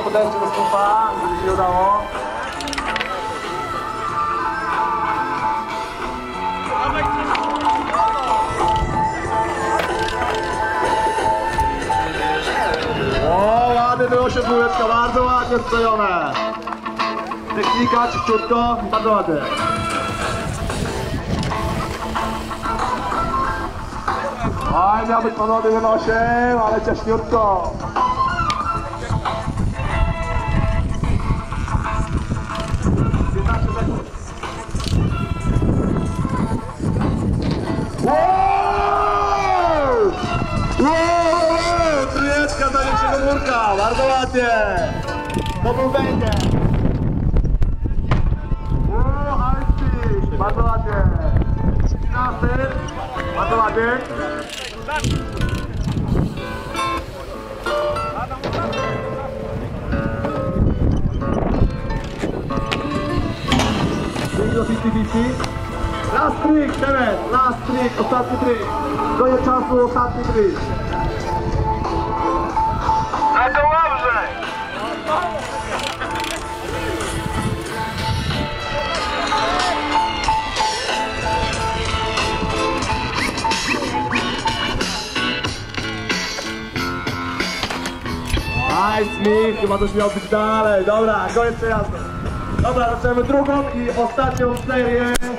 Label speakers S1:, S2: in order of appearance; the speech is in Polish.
S1: podejście do skupa, żeby się udało. O, ładnie było się dwójeczka, bardzo ładnie sklejone. Technika, czyściutko, bardzo ładnie. Oj, miał być panowie wynosiem, ale ciaśniutko. Trójeczka za większego murka, bardzo ładnie. To był węgiel. Bardzo ładnie. 13. Bardzo ładnie. Bingo 50-50. Last trick, Kevin. Last trick, ostatni trick. Koniec czasu, ostatni trick.
S2: A to dobrze!
S1: Nice, Smith, chyba coś miał być dalej. Dobra, koniec przejazdu. Dobra, zaczynamy drugą i ostatnią serię.